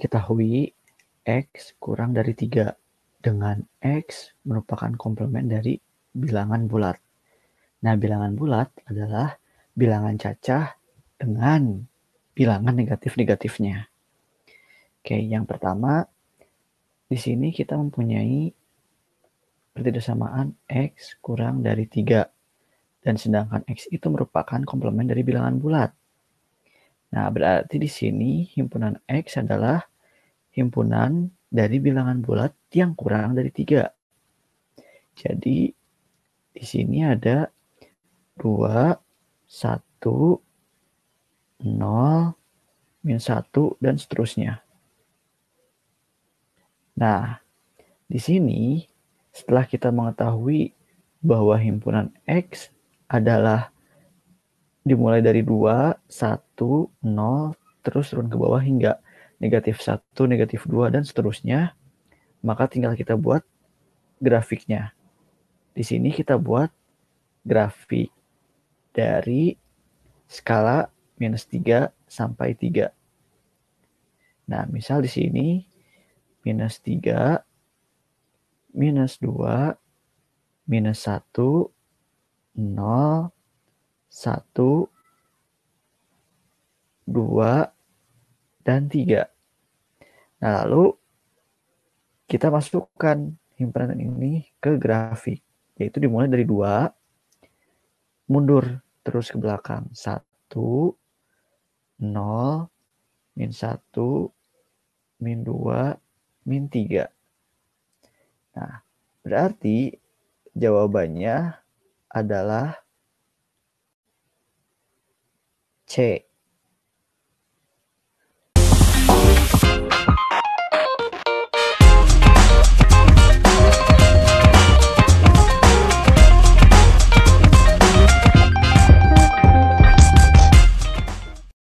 ketahui X kurang dari 3 dengan X merupakan komplement dari bilangan bulat. Nah, bilangan bulat adalah bilangan cacah dengan bilangan negatif-negatifnya. Oke, yang pertama, di sini kita mempunyai pertidakssamaan X kurang dari 3. Dan sedangkan X itu merupakan komplement dari bilangan bulat. Nah, berarti di sini himpunan X adalah himpunan dari bilangan bulat yang kurang dari 3. Jadi, di sini ada 2, 1, 0, minus 1, dan seterusnya. Nah, di sini setelah kita mengetahui bahwa himpunan X adalah dimulai dari 2, 1, 0, terus turun ke bawah hingga negatif 1, negatif 2, dan seterusnya, maka tinggal kita buat grafiknya. Di sini kita buat grafik dari skala minus 3 sampai 3. Nah, misal di sini minus 3, minus 2, minus 1, 0, 1, 2, dan 3. Nah, lalu kita masukkan himpunan ini ke grafik, yaitu dimulai dari 2, mundur terus ke belakang. 1, 0, min 1, min 2, min 3. Nah, berarti jawabannya adalah C.